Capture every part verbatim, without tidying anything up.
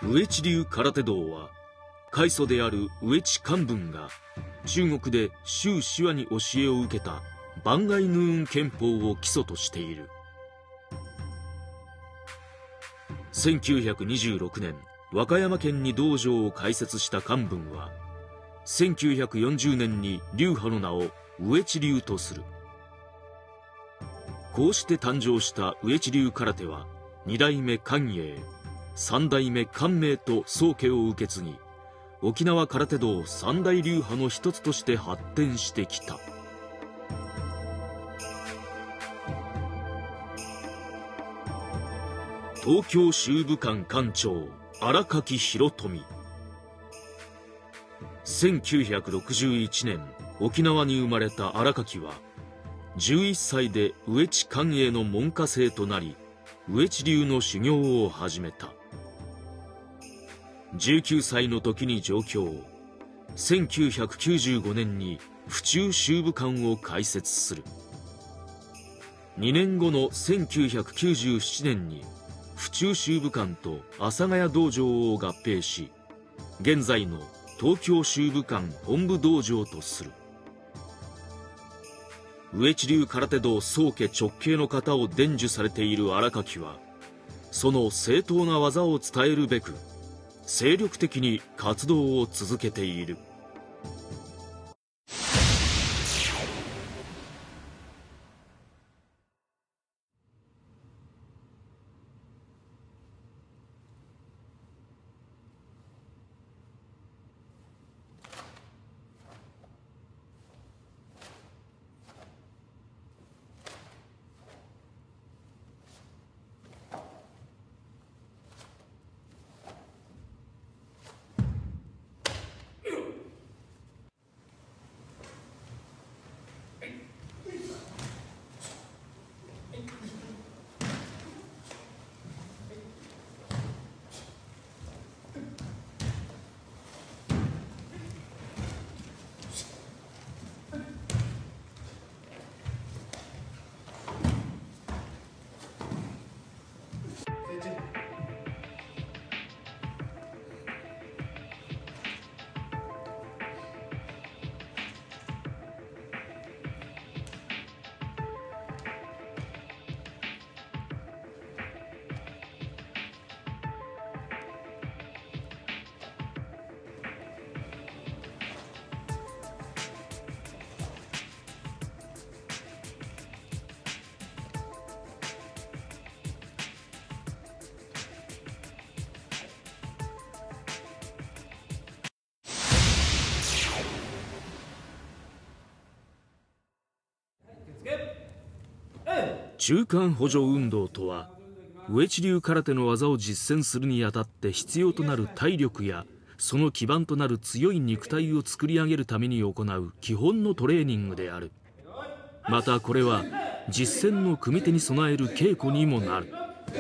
上地流空手道は、開祖である上地漢文が中国で周子和に教えを受けた番外ヌーン拳法を基礎としている。せんきゅうひゃくにじゅうろくねん、和歌山県に道場を開設した漢文は、せんきゅうひゃくよんじゅうねんに流派の名を上地流とする。こうして誕生した上地流空手は、に代目寛永、さん代目寛明と宗家を受け継ぎ、沖縄空手道三大流派の一つとして発展してきた。東京修武館館長荒垣博富。せんきゅうひゃくろくじゅういちねん、沖縄に生まれた荒垣はじゅういっさいで上地寛永の門下生となり、上地流の修行を始めた。じゅうきゅうさいの時に上京。せんきゅうひゃくきゅうじゅうごねんに府中修武館を開設する。にねんごのせんきゅうひゃくきゅうじゅうななねんに府中修武館と阿佐ヶ谷道場を合併し、現在の東京修武館本部道場とする。上地流空手道宗家直系の型を伝授されている荒垣は、その正当な技を伝えるべく精力的に活動を続けている。中間補助運動とは、上地流空手の技を実践するにあたって必要となる体力やその基盤となる強い肉体を作り上げるために行う基本のトレーニングである。またこれは実践の組手に備える稽古にもなる。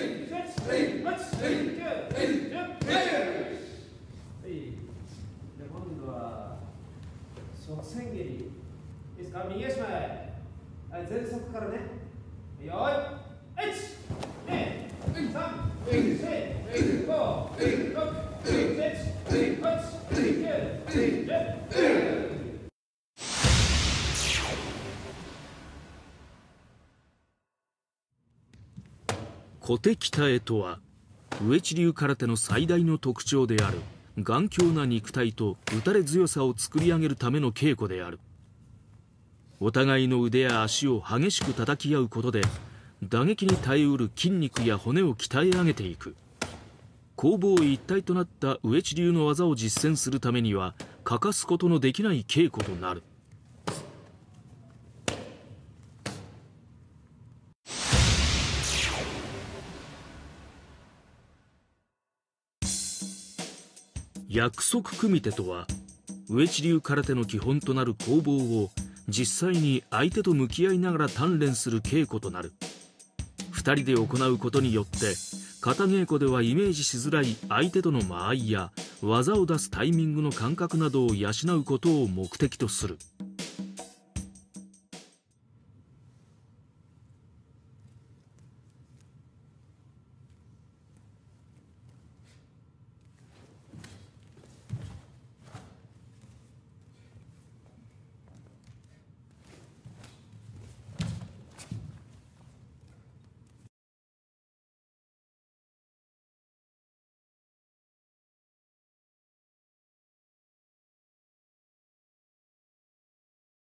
小手鍛えとは、上地流空手の最大の特徴である頑強な肉体と打たれ強さを作り上げるための稽古である。お互いの腕や足を激しく叩き合うことで打撃に耐えうる筋肉や骨を鍛え上げていく。攻防一体となった上地流の技を実践するためには欠かすことのできない稽古となる。約束組手とは、上地流空手の基本となる攻防を実際に相手と向き合いながら鍛錬する稽古となる。二人で行うことによって型稽古ではイメージしづらい相手との間合いや技を出すタイミングの感覚などを養うことを目的とする。